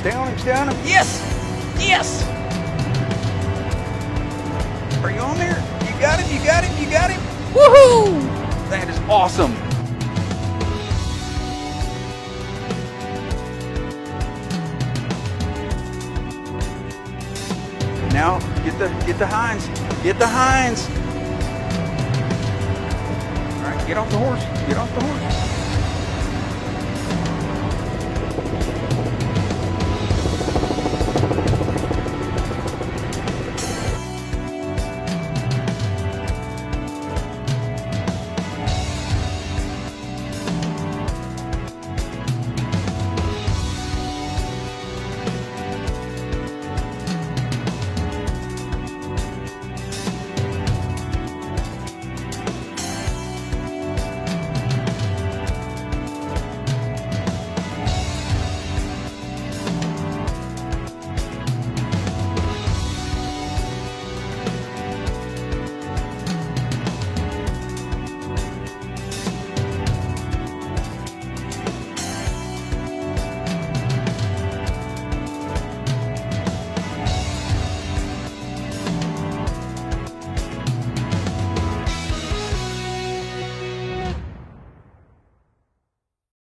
Stay on him, stay on him. Yes! Yes! Are you on there? You got him, you got him, you got him. Woohoo! That is awesome. Now, get the hinds. Get the hinds. All right, get off the horse. Get off the horse.